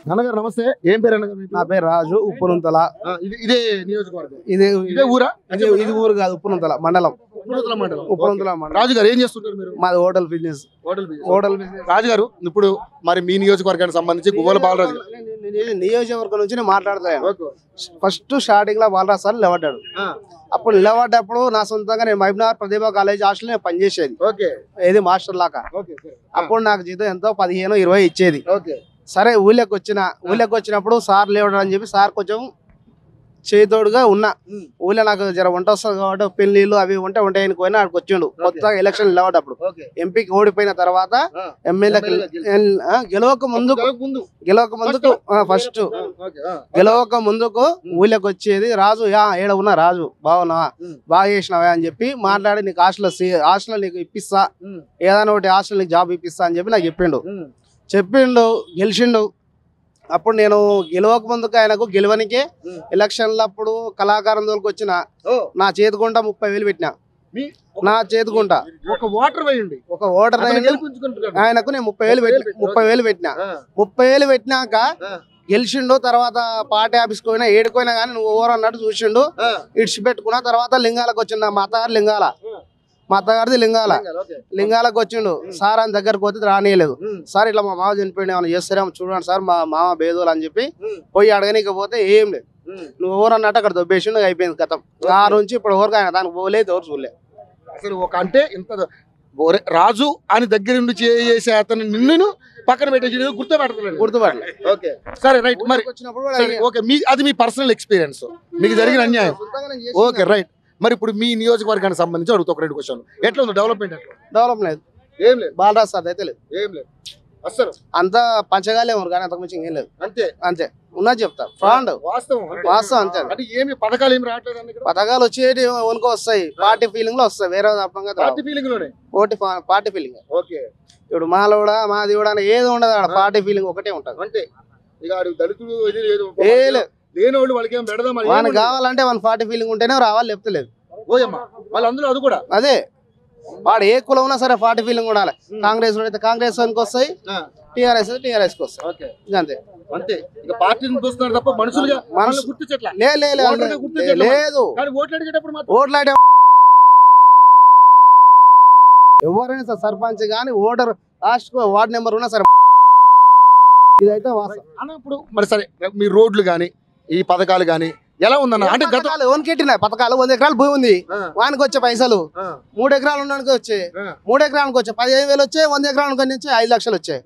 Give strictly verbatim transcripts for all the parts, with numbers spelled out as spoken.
అన్నగారు నమస్తే. ఏం పేరు అన్నగారు? నా పేరు రాజు. ఉప్పునుంతల. ఇదే నియోజకవర్గం? ఇదే ఇదే ఊరా? ఇది ఊరు కాదు, ఉప్పునుంతల మండలం. ఉప్పునుంతల మండలం. ఉప్పునుంతల మండలం. రాజు గారు ఏం చేస్తుంటారు మీరు? మాది hotel business. Hotel business. Raju గారు ఇప్పుడు మరి మీ నియోజకవర్గానికి సంబంధించి గువ్వల బాలరాజు నియోజకవర్గం నుంచి మాట్లాడతాను. ఫస్ట్ స్టార్టింగ్ లో బాలరాజు సార్ నిలబడ్డాడు. అప్పుడు నిలబడ్డప్పుడు నా సొంతంగా నేను మహబూబ్నగర్ ప్రతిభా కాలేజ్ హాస్టల్ నేను పనిచేసేది. ఏది మాస్టర్ లాగా. అప్పుడు నాకు జీతం ఎంతో పదిహేను ఇరవై ఇచ్చేది. సరే ఊళ్ళకి వచ్చిన ఊళ్ళకి వచ్చినప్పుడు సార్ లేవడం అని చెప్పి సార్ కొంచెం చేతోడుగా ఉన్నా. ఊళ్ళో నాకు జర వంట వస్తుంది కాబట్టి పెళ్లిళ్ళు అవి ఉంటే ఉంటాయని పోయినా ఆడికి వచ్చిండు. కొత్తగా ఎలక్షన్ నిలబడ్డప్పుడు ఎంపీకి ఓడిపోయిన తర్వాత ఎమ్మెల్యేకి గెలవక ముందుకు గెలవక ముందుకు ఫస్ట్ గెలవక ముందుకు ఊళ్ళకి వచ్చేది. రాజు యా ఏడ ఉన్నా రాజు బాగున్నా బాగా చేసినావా అని చెప్పి మాట్లాడి నీకు హాస్టల్ హాస్టల్ నీకు ఇప్పిస్తా, ఏదైనా ఒకటి హాస్టల్ నీకు జాబ్ ఇప్పిస్తా అని చెప్పి నాకు చెప్పిండు. చెప్పిండు గెలిచిండు. అప్పుడు నేను గెలవక ముందుకు ఆయనకు గెలవనికే ఎలక్షన్ల అప్పుడు కళాకారం దోలికి వచ్చిన నా చేతిగుంట ముప్పై వేలు పెట్టినా. నా చేతిగుంట ఒక ఓటర్ వేయండి ఒక ఓటర్ ఆయనకు నేను ముప్పై వేలు పెట్టి ముప్పై వేలు పెట్టినా. ముప్పై వేలు పెట్టినాక గెలిచిండు. తర్వాత పార్టీ ఆఫీస్కి పోయినా ఏడుకోయినా కానీ నువ్వు ఓవర్ అన్నట్టు చూసిండు. ఇడిచి పెట్టుకున్న తర్వాత లింగాలకు వచ్చిండు. మా అత్తగారు లింగాల మా అత్తగారిది లింగాల లింగాలకు వచ్చిండు. సార్ అని దగ్గరకు పోతే రానియలేదు. సార్ ఇట్లా మా మామ చనిపోయింది ఏమైనా చేస్తారేమో చూడండి సార్ మా మామ బేదోలు అని చెప్పి పోయి అడగనీకి పోతే ఏం లేదు. నువ్వు ఎవరు అన్నట్టు అక్కడ దొబ్బేసిండు. అయిపోయింది కథం. ఆ నుంచి ఇప్పుడు ఎవరికి ఆయన దానికి పోలేదు, ఎవరు చూడలేదు. అసలు ఒక అంటే ఇంత రాజు అని దగ్గర నుండి చేసే అతను నిన్ను పక్కన పెట్టేసి గుర్తుపెడతలేదు గుర్తుపడలేదు. ఓకే సరే రైట్. మరి వచ్చినప్పుడు ఓకే మీ అది మీ పర్సనల్ ఎక్స్పీరియన్స్, మీకు జరిగిన అన్యాయం. Okay right. మరి ఇప్పుడు మీ నియోజకవర్గానికి సంబంధించి అడుగుతా ఒక రెండు క్వశ్చన్. ఎట్లా ఉంది డెవలప్మెంట్? ఎట్లా డెవలప్ లేదు. ఏం లేదు. బాలరాజ్ సార్ అయితే లేదు. ఏం లేదు అసలు. అంతా పంచగాలే ఉన్నారు కానీ అంతకు మించి ఏం లేదు. అంతే అంతే ఉన్నది చెప్తా. ఫ్రాండ్ వాస్తవం వాస్తవం అంతే. అంటే ఏమి పథకాలు ఏమి రావట్లేదు. పథకాలు వచ్చేటి వనుకో వస్తాయి, పార్టీ ఫీలింగ్ లో వస్తాయి. వేరే పార్టీ ఫీలింగ్ లోనే ఓటి పార్టీ ఫీలింగ్. ఓకే ఇప్పుడు మాలో కూడా మాది కూడా ఏది ఉండదు ఆడ. పార్టీ ఫీలింగ్ ఒకటే ఉంటది అంటే. ఇక దళితులు ఇది లేదు ఏ లేదు. లేని వాళ్ళు వాళ్ళకి ఏం పెడదాం మనకు కావాలంటే మన పార్టీ ఫీలింగ్ ఉంటేనే రావాలి, లేకపోతే లేదు. ఓయమ్మా వాళ్ళు అందులో అది కూడా అదే. వాడు ఏ కులం ఉన్నా సరే పార్టీ ఫీలింగ్ ఉండాలి. కాంగ్రెస్ అయితే కాంగ్రెస్ వానికి వస్తాయి, టీఆర్ఎస్ అయితే టీఆర్ఎస్ కి వస్తాయి. అంతే అంతే. ఇక పార్టీని చూస్తున్నారు తప్ప మనుషులుగా మనసు గుర్తించట్లా. లేదు. ఓట్లు అడిగేటప్పుడు ఓట్లాడే ఎవరైనా సార్ సర్పంచ్ కానీ ఓటర్ లాస్ట్ వార్డు నెంబర్ ఉన్నా సరే ఇదైతే వాస్తవం. ఇప్పుడు మరి సరే మీ రోడ్లు కానీ ఈ పథకాలు కానీ ఎలా ఉందన్న? అంటే గతాలు ఓన్కెట్టిన పథకాలు వంద ఎకరాలు భూమి ఉంది, వానికి వచ్చే పైసలు మూడు ఎకరాలు ఉండడానికి వచ్చే మూడు ఎకరానికి వచ్చే పదిహేను వేలు వచ్చాయి. వంద ఎకరాలకు వచ్చి ఐదు లక్షలు వచ్చాయి.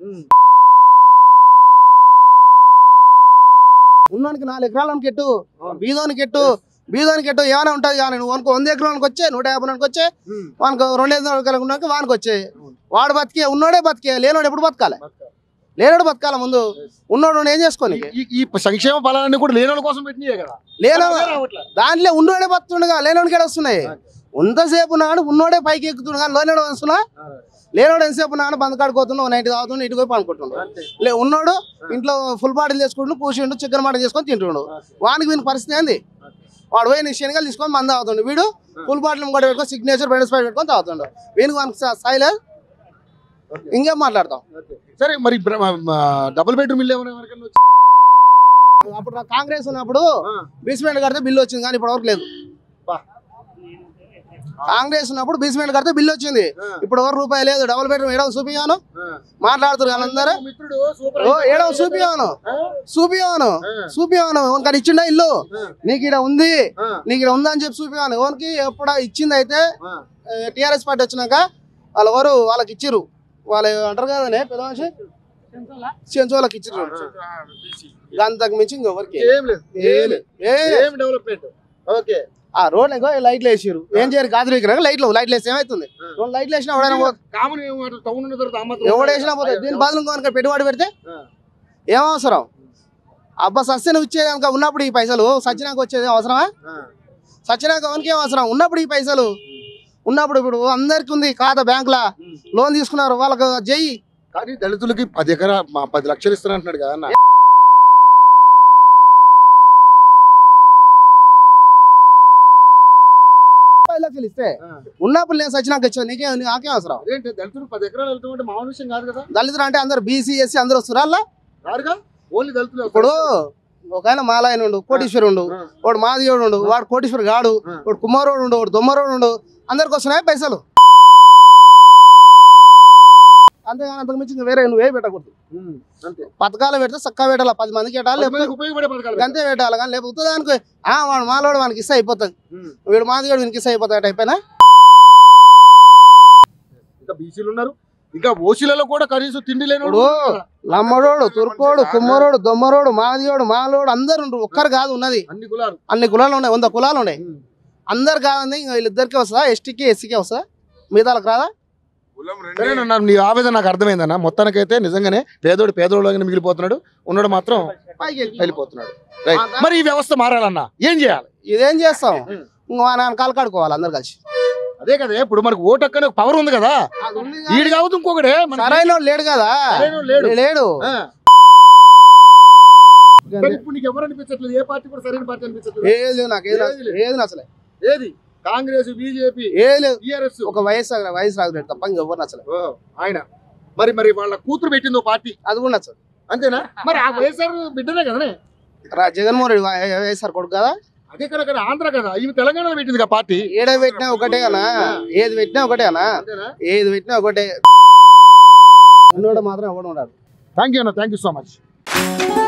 ఉన్నానికి నాలుగు ఎకరాలకు ఎట్టు, బీదోనికి ఎట్టు బీదోనికి ఎట్టు ఏమైనా ఉంటుంది కానీ నువ్వు అనుకో వంద ఎకరానికి వచ్చే నూట యాభై నాలుగు వచ్చే వానికి రెండు ఐదు ఎకరాలకు ఉన్నాక వానికి వచ్చే. వాడు బతికే ఉన్నోడే బతికే, లేనోడు ఎప్పుడు బతకాలి? లేనోడు బతకాల ముందు, ఉన్నోడు ఏం చేసుకోని. ఈ సంక్షేమ ఫలాన్ని కూడా లేనోడి కోసం పెట్టినాయే కదా. లేనో దాంట్లో ఉన్నోడే బతుండగా లేనోడికి వస్తున్నాయి. ఎంతసేపు ఉన్నాడు ఉన్నోడే పైకి ఎక్కుతుండు కానీ లేనోడు వస్తున్నా. లేనోడు ఎంతసేపు ఉన్నాడు బంద్ కాడుకోతుండు, నైట్ తాగుతుండు, ఇటు పోయి అనుకుంటుండు. లే ఉన్నోడు ఇంట్లో ఫుల్ బాటిల్ చేసుకుంటూ కూర్చుండు, చికెన్ మటన్ చేసుకొని తింటుండు. వానికి వీని పరిస్థితి ఏంది? వాడు పోయి నిశ్చయంగా తీసుకొని మంది తాగుతుండు, వీడు ఫుల్ బాటిల్ కూడా పెట్టుకొని సిగ్నేచర్ బెడ్ స్పైడ్ పెట్టుకొని తాగుతుండు. వీనికి వానికి స్థాయిలో ఇంకేం మాట్లాడతాం. సరే మరి డబుల్ బెడ్రూమ్ ఇల్లు అప్పుడు కాంగ్రెస్ ఉన్నప్పుడు బేస్మెంట్ కడితే బిల్లు వచ్చింది కానీ ఇప్పటి వరకు లేదు. కాంగ్రెస్ ఉన్నప్పుడు బేస్మెంట్ కడితే బిల్లు వచ్చింది, ఇప్పుడు ఎవరు రూపాయి లేదు. డబుల్ బెడ్రూమ్ ఏడవ చూపియాను మాట్లాడుతున్నారు కానీ అందరూ ఏడవ చూపియాను చూపియాను చూపియాను ఓన్కి ఇచ్చిండా ఇల్లు నీకు ఇక్కడ ఉంది నీకు ఇక్కడ ఉందా అని చెప్పి చూపియాను. ఓన్కి ఎప్పుడు ఇచ్చింది అయితే టీఆర్ఎస్ పార్టీ వచ్చినాక వాళ్ళు ఎవరు వాళ్ళకి ఇచ్చిర్రు, వాళ్ళు అంటారు కదనే పెద్ద మనిషి చెంచోళ్ళకి ఇచ్చిర్రు. అంతకు మించి ఇంకెవరికి ఆ రోడ్ లైట్లు వేసారు. ఏం చేయరు గాజు ఎక్కడ లైట్లు లైట్లు వేస్తే ఏమవుతుంది? రెండు లైట్లు వేసినా ఎవడు వేసినా పోతుంది. దీని బదులు కనుక పెట్టుబడి పెడితే ఏమవసరం? అబ్బా సస్యను వచ్చేది కనుక ఉన్నప్పుడు ఈ పైసలు, సచ్చినాక వచ్చేది అవసరమా? సచ్చినాక మనకి ఏం అవసరం? ఉన్నప్పుడు ఈ పైసలు ఉన్నప్పుడు. ఇప్పుడు అందరికి ఉంది ఖాతా బ్యాంకులా, లోన్ తీసుకున్నారు వాళ్ళకి జై. కానీ దళితులకి పది ఎకరా పది లక్షలు ఇస్తున్నా అంటున్నాడు కదా అన్న. పది లక్షలు ఇస్తే ఉన్నప్పుడు నేను సచ్చినాక వచ్చాను, నీకే నాకేం అవసరం? దళితులు పది ఎకరాలు వెళ్తుంటే మామూలు విషయం కాదు కదా. దళితులు అంటే అందరు బీసీ ఎస్సీ అందరు వస్తున్నారు. అలా ఓన్లీ దళితులు ఇప్పుడు ఒక ఆయన మాలాయన ఉండు, కోటీశ్వరుడు, వాడు మాదియోడు ఉండు, వాడు కోటీశ్వరు గాడు, వాడు కుమారోడు ఉండు, వాడు దొమ్మరోడు ఉండు, అందరికి వస్తున్నాయి పైసలు. అంతేగాని అంతకు మించి ఇంకా వేరే నువ్వే పెట్టకూడదు. పథకాలు పెడితే చక్కగా పెట్టాలి, పది మందికి పెట్టాలి, లేకపోతే ఉపయోగపడే పథకాలు అంతే పెట్టాలి. కానీ లేకపోతే దానికి ఆ వాడు మాలోడు వానికి ఇస్తే అయిపోతుంది, వీడు మాదియోడు వీనికి ఇస్తే అయిపోతాయి అయిపోయినా. ఇంకా బీసీలు ఉన్నారు, ఇంకా ఓసీలలో కూడా కనీసం తిండి లేనోడు, లమ్మడోడు, తుర్కోడు, కుమ్మరోడు, దొమ్మరోడు, మాదియోడు, మాలోడు అందరు ఉండరు. ఒక్కరు కాదు ఉన్నది, అన్ని కులాలు అన్ని కులాలు ఉన్నాయి, వంద కులాలు ఉన్నాయి. అందరు కాదండి, ఇంకా వీళ్ళిద్దరికి వస్తా, ఎస్టీకి ఎస్సీకి వస్తా, మిగతాలకు రాదా? సరేనన్నా, నీ ఆవేదన నాకు అర్థమైందన్న. మొత్తానికైతే నిజంగానే పేదోడు పేదోడుగానే మిగిలిపోతున్నాడు, ఉన్నాడు మాత్రం పైకి వెళ్ళిపోతున్నాడు. రైట్. మరి ఈ వ్యవస్థ మారాలన్నా ఏం చేయాలి? ఇదేం చేస్తాం, ఇంకా నాన్న కాలు కాడుకోవాలి అందరు కలిసి. అదే కదా, ఇప్పుడు మనకు ఓటు హక్కు అనే పవర్ ఉంది కదా, ఈడు కావద్దు ఇంకొకడే సరైన లేడు కదా, లేడు లేడు. ఇప్పుడు నీకు ఎవరు అనిపించట్లేదు, ఏ పార్టీ కూడా సరైన పార్టీ అనిపించట్లేదు. ఏది నాకు ఏది నచ్చలే, ఏది కాంగ్రెస్, బీజేపీ, ఏది టీఆర్ఎస్, ఒక వయసు వయసు రాదు తప్ప ఇంకెవరు నచ్చలే. ఆయన మరి మరి వాళ్ళ కూతురు పెట్టింది ఓ పార్టీ, అది కూడా నచ్చదు. అంతేనా? మరి ఆ వైఎస్ఆర్ బిడ్డనే కదనే, జగన్మోహన్ రెడ్డి వైఎస్ఆర్ కొడుకు కదా. అదే కదా, కదా ఆంధ్ర కదా, ఇవి తెలంగాణలో పెట్టింది కదా పార్టీ. ఏడ పెట్టినా ఒకటే అనా, ఏది పెట్టినా ఒకటే అనా, ఏది పెట్టినా ఒకటే. మాత్రం ఎవడు ఉన్నాడు. థ్యాంక్ యూ అన్న, థ్యాంక్ యూ సో మచ్.